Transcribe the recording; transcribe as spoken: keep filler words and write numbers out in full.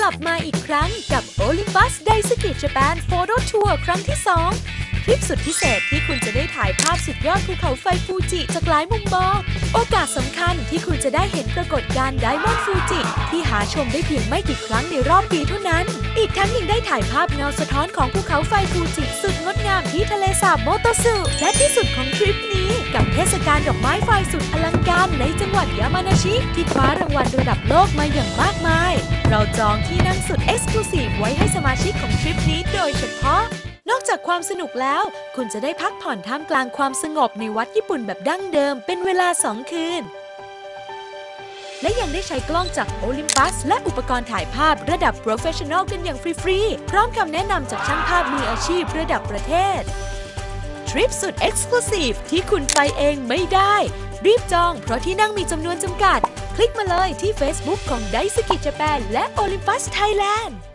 ลับมาอีกครั้งกับ Olympus Daisuke Japan Photo Tour ครั้งที่ สอง ทริปสุดพิเศษที่คุณจะได้ถ่ายภาพสุดยอดภูเขาไฟฟูจิจากหลายมุมมอง โอกาสสำคัญที่คุณจะได้เห็นปรากฏการณ์ไดมอนด์ฟูจิที่หาชมได้เพียงไม่กี่ครั้งในรอบปีเท่านั้น อีกทั้งยังได้ถ่ายภาพเงาสะท้อนของภูเขาไฟฟูจิสุดงดงามที่ทะเลสาบโมโตสึและที่สุดของทริปนี้กับเทศกาลดอกไม้ไฟสุดอลังการในจังหวัดยามานาชิที่คว้ารางวัลระดับโลกมาอย่างมากมายเราจองที่นั่งสุด Exclusive ไว้ให้สมาชิกของทริปนี้โดยเฉพาะนอกจากความสนุกแล้วคุณจะได้พักผ่อนท่ามกลางความสงบในวัดญี่ปุ่นแบบดั้งเดิมเป็นเวลาสองคืนและยังได้ใช้กล้องจาก Olympus และอุปกรณ์ถ่ายภาพระดับ Professional กันอย่างฟรีๆพร้อมคำแนะนำจากช่างภาพมืออาชีพระดับประเทศทริปสุด Exclusive ที่คุณไปเองไม่ได้รีบจองเพราะที่นั่งมีจำนวนจำกัดคลิกมาเลยที่ Facebook ของ Daisuke Japan และ Olympus Thailand